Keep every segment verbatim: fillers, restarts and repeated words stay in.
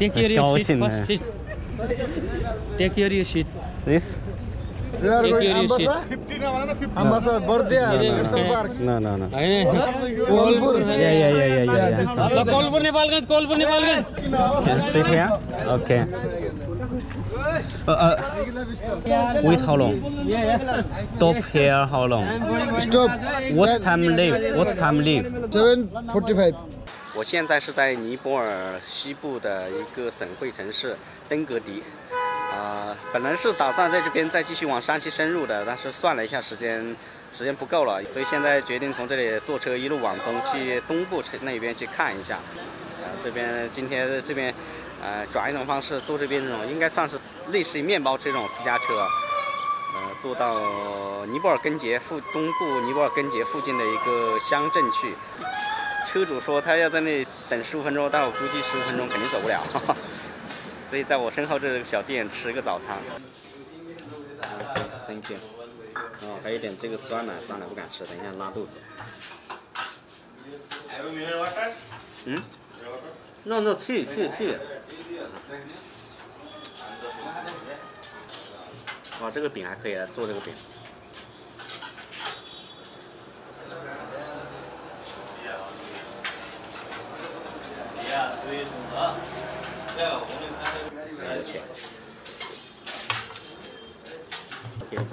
Take your 高 seat 兴 first. 呢。 Sit. Take your seat. This? We are Take going your seat. Ambassa. Ambassa, birthday, Crystal Park. No, no, no. Kolpur. Yeah, yeah, yeah, yeah, yeah. yeah. So Kolpur Nepalganj, Kolpur Nepalganj. Can sit here? Okay. Uh, uh, wait, how long? Stop here, how long? Stop. What time leave? What time leave? seven forty-five. 我现在是在尼泊尔西部的一个省会城市登格迪，啊、呃，本来是打算在这边再继续往山西深入的，但是算了一下时间，时间不够了，所以现在决定从这里坐车一路往东去东部那边去看一下。呃，这边今天这边，呃，转一种方式坐这边这种应该算是类似于面包车这种私家车，呃，坐到尼泊尔根杰附中部尼泊尔根杰附近的一个乡镇去。 车主说他要在那里等十五分钟，但我估计十五分钟肯定走不了，呵呵，所以在我身后这个小店吃个早餐。Thank you。哦，还有点这个酸奶，酸奶不敢吃，等一下拉肚子。嗯 ？No no， 去去去。哇，这个饼还可以，做这个饼。 OK。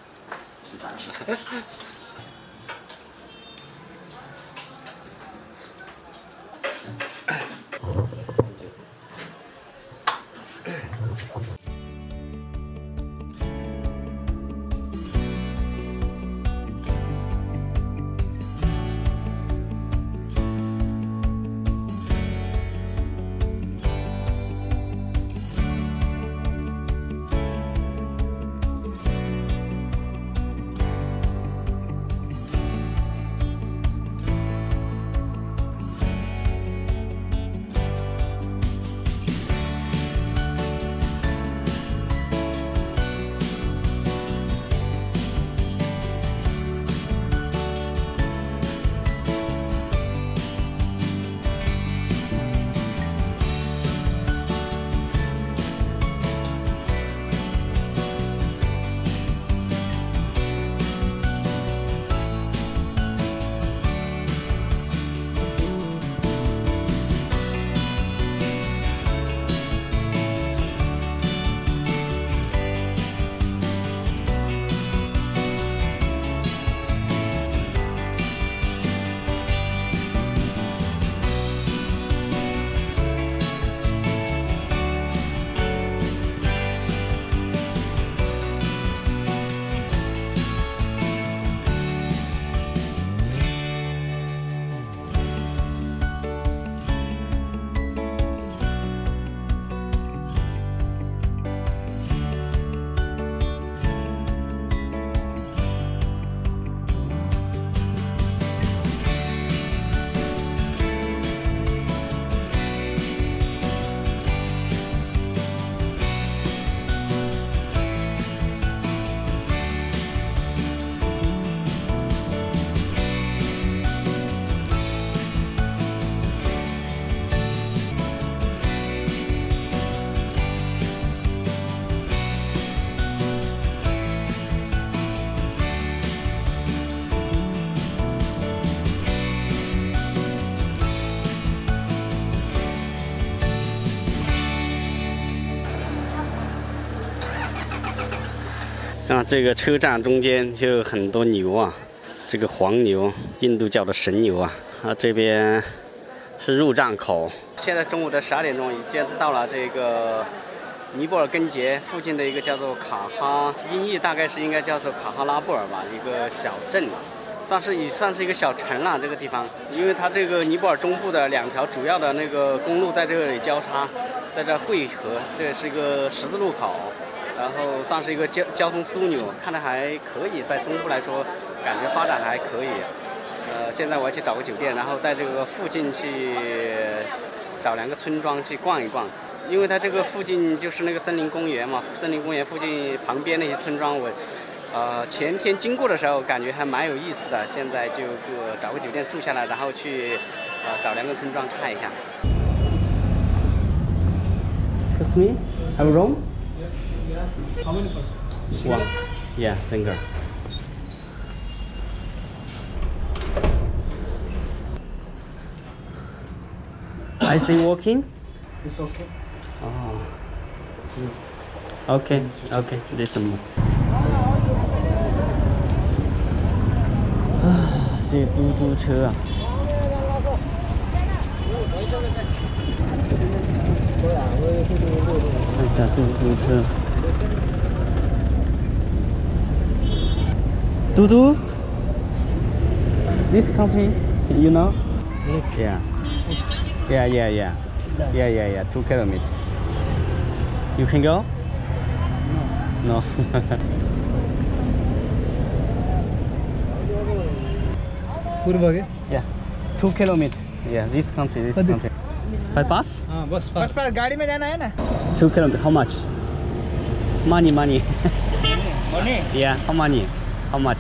看这个车站中间就有很多牛啊，这个黄牛，印度教的神牛啊。啊，这边是入站口。现在中午的十二点钟，已经到了这个尼泊尔根杰附近的一个叫做卡哈，音译大概是应该叫做卡哈拉布尔吧，一个小镇，算是也算是一个小城了。这个地方，因为它这个尼泊尔中部的两条主要的那个公路在这里交叉，在这汇合，这也是一个十字路口。 然后算是一个交交通枢纽，看着还可以，在中部来说，感觉发展还可以。呃，现在我要去找个酒店，然后在这个附近去找两个村庄去逛一逛，因为它这个附近就是那个森林公园嘛，森林公园附近旁边那些村庄，我呃前天经过的时候感觉还蛮有意思的。现在就个找个酒店住下来，然后去呃找两个村庄看一下。 me, I'm wrong. How many person? One. Yeah, single. I see walking. It's okay. Oh. Okay, okay, listen. 啊，这嘟嘟车啊！看一下嘟嘟车。嘟嘟 ，This country, you know? Yeah. Yeah, yeah, yeah. Yeah, yeah, yeah. Two kilometers. You can go? No. पूर्व Yeah. Two kilometers. Yeah, this country, this country. By bus? हाँ बस बस पर गाड़ी में जाना है ना Two kilometers. How much? Money, money. Money Yeah, how money? How much?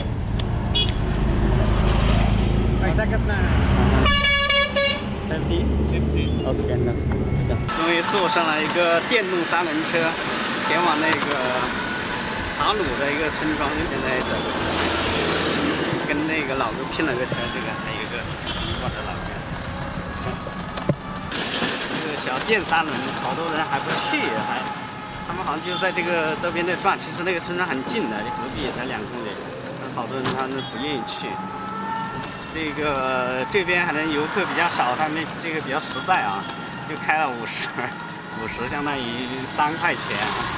पैसा कितना है Fifty. Fifty. Okay, no. 终于坐上了一个电动三轮车，前往那个塔鲁的一个村庄。现在等跟那个老哥拼了个车，这个还有一个我的老哥。这个小电三轮，好多人还不去，还他们好像就在这个周边在转。其实那个村庄很近的，离隔壁也才两公里，但好多人他们不愿意去。这个这边可能游客比较少，他们这个比较实在啊，就开了五十，五十相当于三块钱，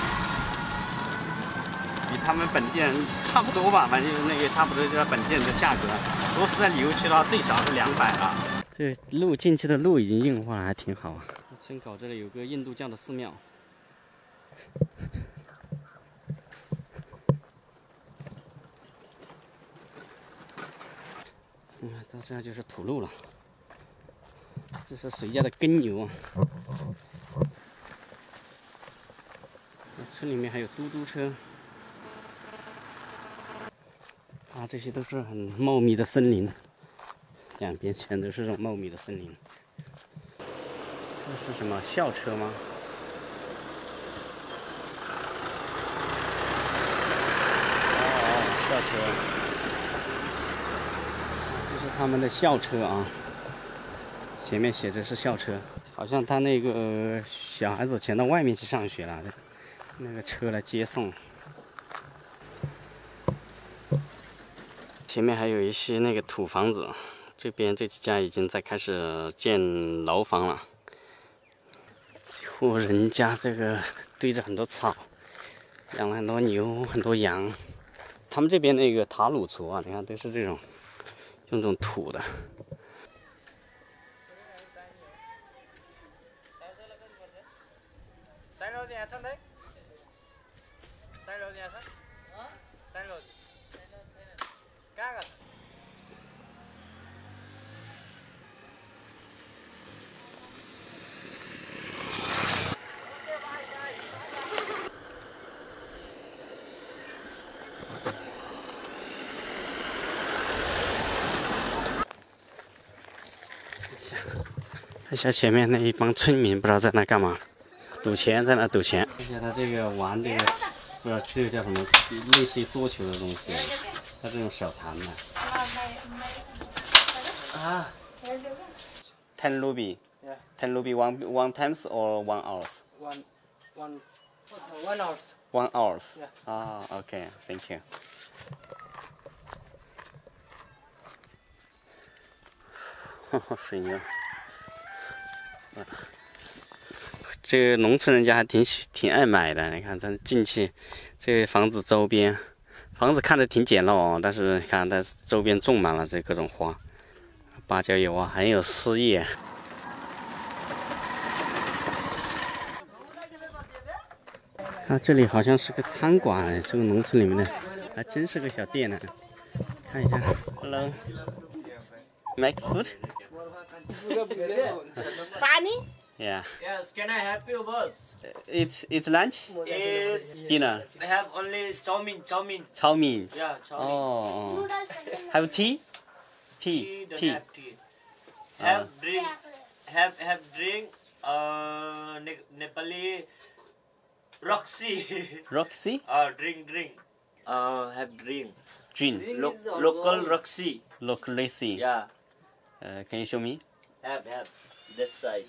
比他们本地人差不多吧，反正就是那个差不多就是本地人的价格。如果是在旅游区的话，最少是两百了。这路进去的路已经硬化了，还挺好啊。村口这里有个印度教的寺庙。嗯，到这就是土路了。这是谁家的耕牛啊？村里面还有嘟嘟车。啊，这些都是很茂密的森林，两边全都是这种茂密的森林。这是什么校车吗？哦，校车。这是他们的校车啊，前面写着是校车，好像他那个小孩子全到外面去上学了，那个车来接送。前面还有一些那个土房子，这边这几家已经在开始建楼房了。这户人家这个堆着很多草，养了很多牛、很多羊。他们这边那个塔鲁族啊，你看都是这种。用这种土的，看一下前面那一帮村民，不知道在那干嘛，赌钱，在那赌钱。看一下他这个玩这个，不知道这个叫什么，类似于桌球的东西，他这种小弹的。啊 ，ten ruby, ten ruby one one times or one hours? One, one, one hours. One hours. Ah, okay, thank you. 水牛。这个农村人家还挺喜挺爱买的，你看咱进去，这个房子周边，房子看着挺简陋哦，但是你看它周边种满了这各种花，芭蕉油啊，还有丝叶。看这里好像是个餐馆，这个农村里面的，还真是个小店呢。看一下 ，Hello, make food. Pani? Yeah. Yes, can I help you, boss? It's it's lunch, It's, dinner, I have only chow mein, chow mein. 炒米。 Yeah, chow mein. Oh, oh. Have tea? Tea, Tea, don't tea. have tea. Have drink, have have drink. Uh, ne- Nepali Roxy. Roxy? uh, drink, drink. Uh, have drink. Gin. Lo- local Roxy. Local Roxy. Yeah. Uh, can you show me? Have, have. This side.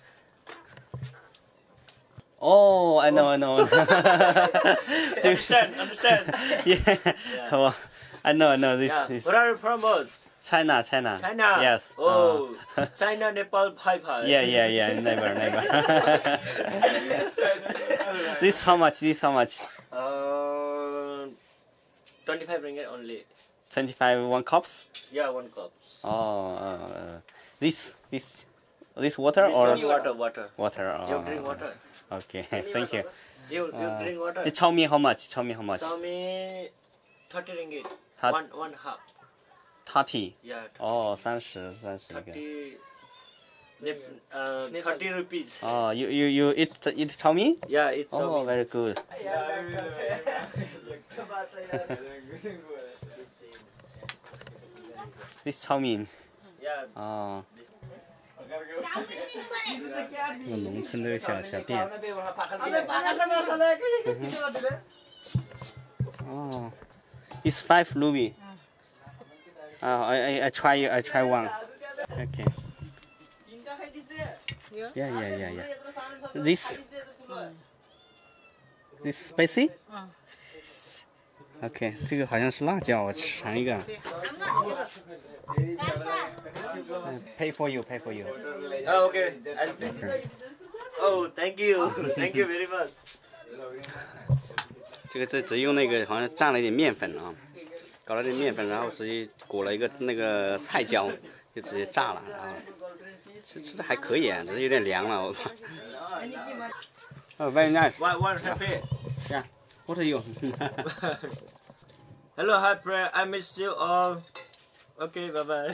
Oh, I know, I know. understand, understand. yeah. Well, I know, I know. This Yeah. is Where are you from, boss? China, China. China. Yes. Oh, Uh, China, Nepal, Pai Pai. yeah, yeah, yeah. Never, never. This how much? This how much? Uh, twenty-five ringgit only. Twenty-five one cups. Yeah, one cup. Oh, uh, this this this water This or one water, water. water? You Oh, drink water. Okay, thank you. You, you Uh, drink water. You tell me how much? Tell me how much? Tell me thirty ringgit. Thir- one, one half. Thirty. Yeah, Oh, 三十, 三十个. thirty. Nep- uh, thirty rupees. Oh, you you you eat eat tell me? Yeah, it's Oh, so very good. This chow mein. yeah. 哦，农村的小小店。哦 ，It's five ruby. Uh, I I I try I try one. Okay. Yeah yeah yeah yeah. This this spicy? OK， 这个好像是辣椒，我尝一个。嗯 Pay for you, pay for you. Oh, okay. I'll pay. Oh, thank you, thank you very much. 这个这只用那个好像蘸了一点面粉啊，搞了点面粉，然后直接裹了一个那个菜椒，就直接炸了啊。吃吃的还可以啊，只是有点凉了，我怕。Oh, very nice. One, one happy. Yeah. What are you? Hello, hi, friend. I miss you all. Okay, bye bye.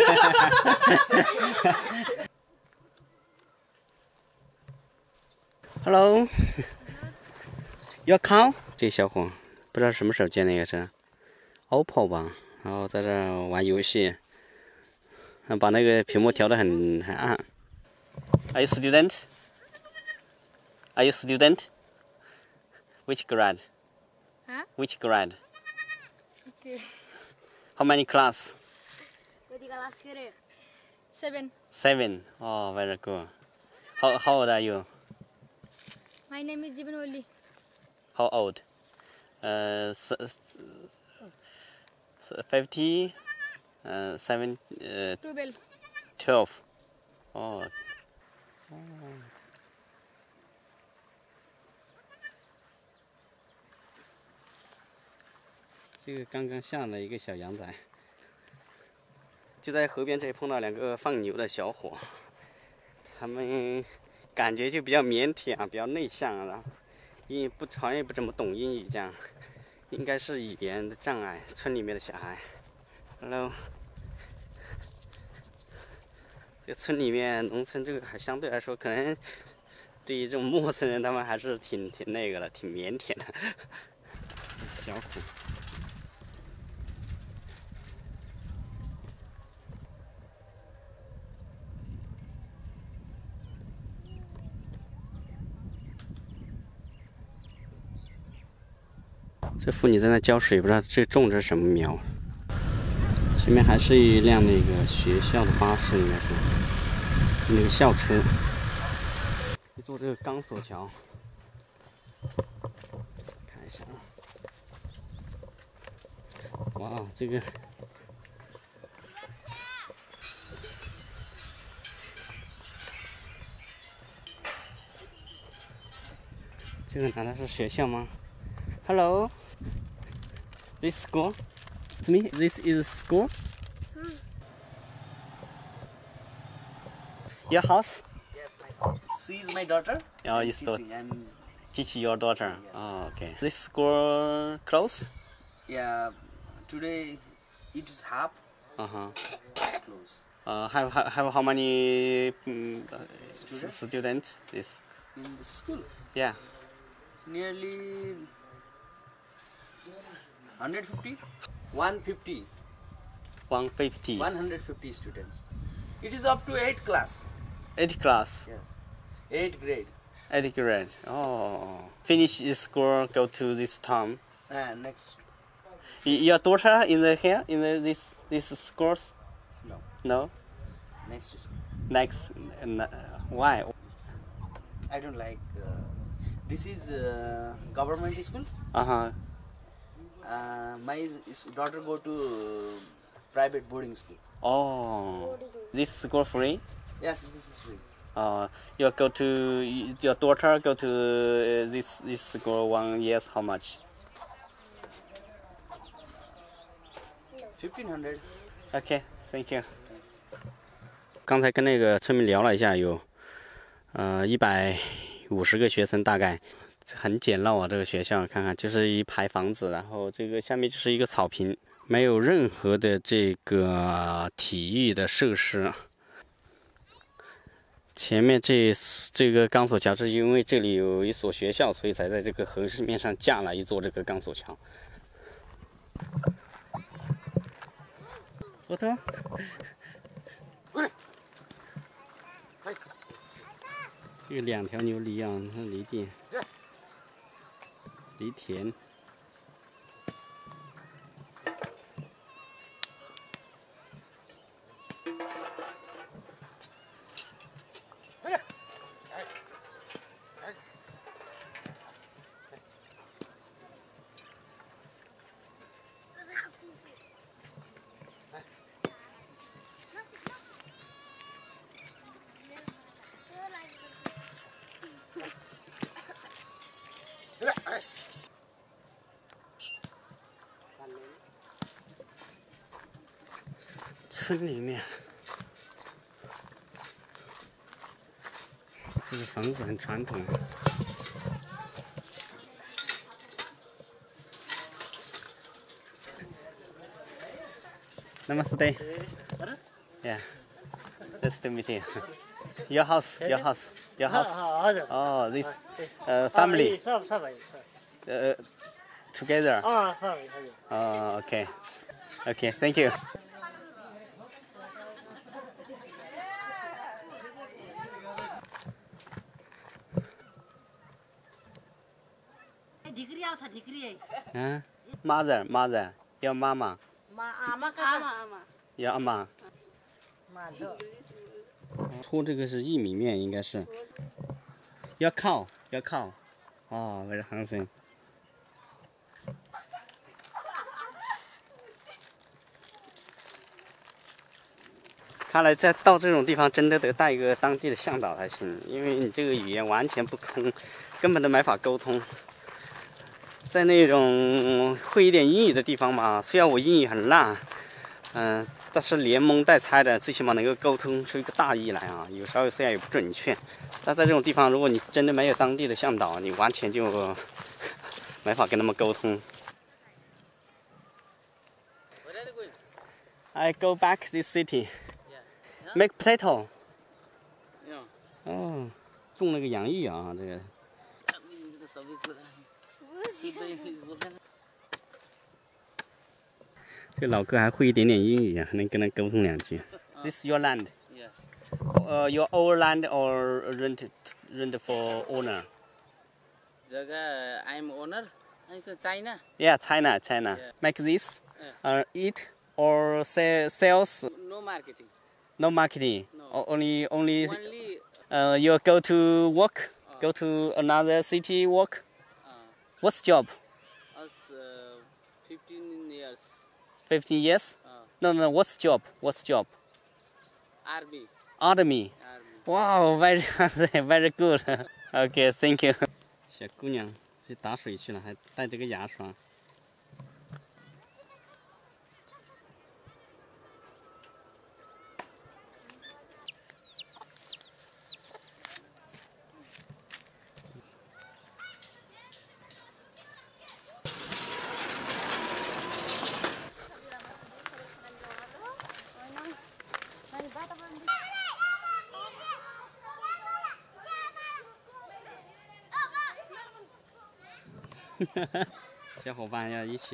Hello. Your cow? 这小伙不知道什么时候建的，也是 O P P O 吧，然后在这儿玩游戏，把那个屏幕调得很很暗。Are you student? Are you student? Which grade? Huh? Which grade? Okay. How many class? Seven. Seven. Oh, very good. How how old are you? My name is Jibanoli. How old? Uh, s- s- s- fifty. Uh, seven. Uh, Twelve. twelve. Oh. 这个刚刚下了一个小羊崽，就在河边这里碰到两个放牛的小伙，他们感觉就比较腼腆啊，比较内向啊，英语不好像也不怎么懂英语，这样应该是语言的障碍。村里面的小孩 ，Hello， 这个村里面农村这个还相对来说可能对于这种陌生人，他们还是挺挺那个的，挺腼腆的。小虎。这妇女在那浇水，不知道这种的是什么苗。前面还是一辆那个学校的巴士，应该是，就那个校车。一座这个钢索桥，看一下啊。哇，这个。这个难道是学校吗 ？Hello, this school? To me, this is school. Your house? Yes, my house. She is my daughter. Oh, you still Teaching. I'm, teach your daughter. Oh, okay. This school close? yeah, today it is half Uh huh. close. Uh, have have have how many um, uh, Students? students? This? In the school, Yeah. nearly one hundred fifty? one hundred fifty. One fifty. one hundred fifty students. It is up to eight class. Eight class. Yes. Eighth grade. Eighth grade. Oh. Finish this school, go to this town. Uh, next. Y- Your daughter in the here in the, this this schools? No. No. Next is. Next. Uh, why? I don't like. Uh, this is uh, government school. Uh huh. Uh, my is- daughter go to uh, private boarding school. Oh. This school free? Yes, this is free. Uh, you go to your daughter go to uh, this this school one year. How much? Fifteen hundred. Okay, thank you. 刚才跟那个村民聊了一下，有呃一百五十个学生，大概很简陋啊。这个学校看看，就是一排房子，然后这个下面就是一个草坪，没有任何的这个体育的设施。前面这这个钢索桥是因为这里有一所学校，所以才在这个河面上架了一座这个钢索桥。我的。这个两条牛犁啊，它犁地、犁田。村里面，这个房子很传统。Namaste. Yeah. Nice to meet you. Your house, your house, your house. हजुर Oh, this uh, family सब सबै uh, together. अँ सबै हजुर Oh, okay. Okay, thank you. ढिक्री आउँछ ढिक्री Huh? Mother, mother, your mama, आमा आमा आमा your ama. 搓这个是薏米面，应该是。要靠，要靠。哦 ，very handsome。看来在到这种地方，真的得带一个当地的向导才行，因为你这个语言完全不通，根本都没法沟通。在那种会一点英语的地方嘛，虽然我英语很烂，嗯、呃，但是连蒙带猜的，最起码能够沟通出一个大意来啊。有时候虽然也不准确，但在这种地方，如果你真的没有当地的向导，你完全就没法跟他们沟通。I go back this city. Make potato. 哦，种那个洋芋啊，这个。这老哥还会一点点英语啊，还能跟他沟通两句。This is your land. Yes. Uh, your own land or rent rent for owner? जगह I'm owner. China. Yeah, China, China. Yeah. Make this, uh, eat or sell, sales. No marketing. No marketing. No. O- Only only. Only Uh, you go to work. Go to another city work. uh, What's job? us uh, fifteen years. Fifteen years? Uh, No, no. What's job? What's job? Army. Army. Army. Wow, very very good. Okay, thank you. 小姑娘去打水去了，还带这个牙刷。小伙伴要一起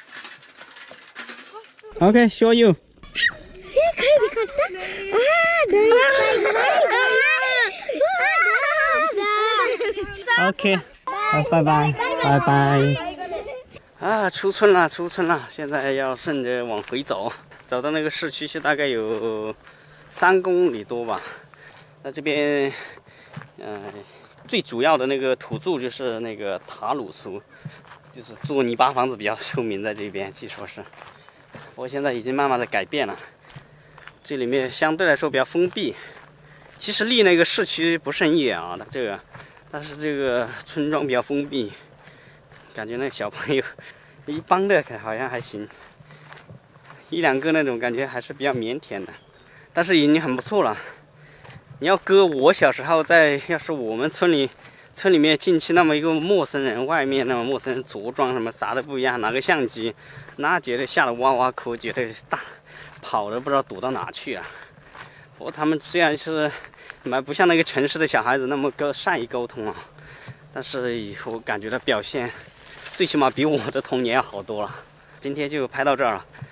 来。Okay, show you. OK， 好，拜拜，拜拜。啊，出村了，出村了！现在要顺着往回走，走到那个市区去，大概有三公里多吧。那这边，呃，最主要的那个土著就是那个塔鲁族，就是做泥巴房子比较出名，在这边据说是。不过现在已经慢慢的改变了，这里面相对来说比较封闭。其实离那个市区不是很远啊，它这个，但是这个村庄比较封闭。感觉那小朋友一帮的好像还行，一两个那种感觉还是比较腼腆的，但是已经很不错了。你要搁我小时候在，要是我们村里村里面进去那么一个陌生人，外面那么陌生人着装什么啥都不一样，拿个相机，那绝对吓得哇哇哭，绝对大跑的不知道躲到哪去啊。不过他们虽然是蛮不像那个城市的小孩子那么沟善于沟通啊，但是我感觉到表现。最起码比我的童年要好多了。今天就拍到这儿了，